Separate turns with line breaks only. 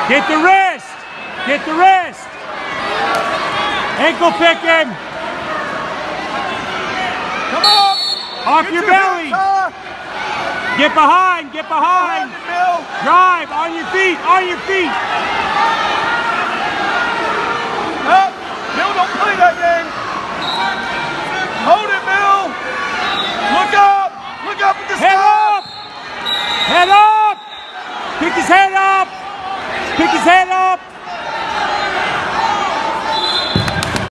Get the wrist. Get the wrist. Ankle picking.
Come on.
Off your belly. Get behind. Get behind. Drive on your feet. On your feet.
Bill, don't play that game.